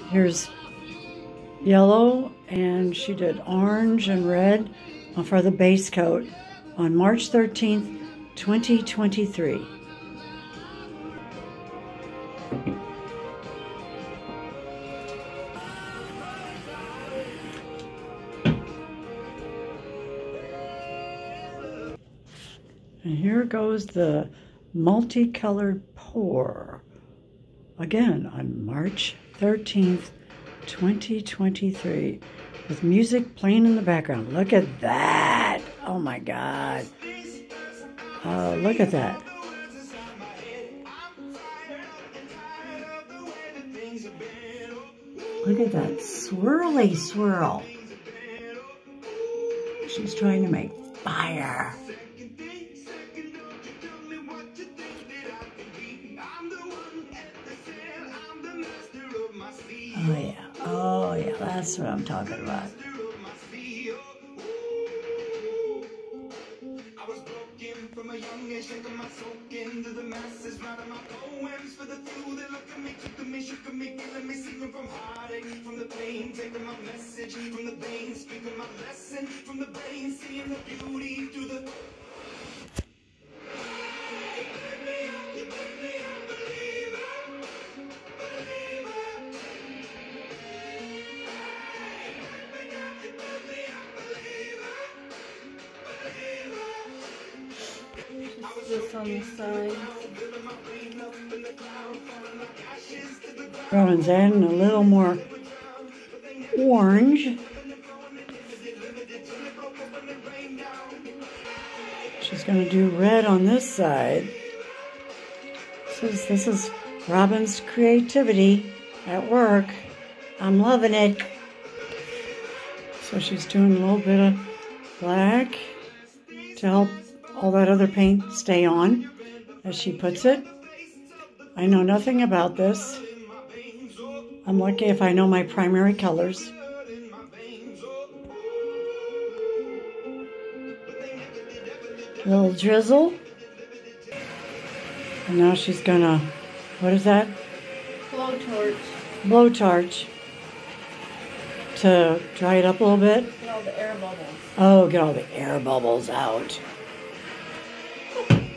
Here's yellow, and she did orange and red for the base coat on March 13th, 2023. And here goes the multicolored pour. Again, on March 13th, 2023, with music playing in the background. Look at that. Oh my God. Look at that. Look at that swirly swirl. She's trying to make fire. Oh yeah, that's what I'm talking about. This on the side. Robin's adding a little more orange. She's going to do red on this side. This is Robin's creativity at work. I'm loving it. So she's doing a little bit of black to help all that other paint stay on, as she puts it. I know nothing about this. I'm lucky if I know my primary colors. Little drizzle. And now she's gonna, what is that? Blowtorch. Blowtorch. To dry it up a little bit. Get all the air bubbles. Oh, get all the air bubbles out.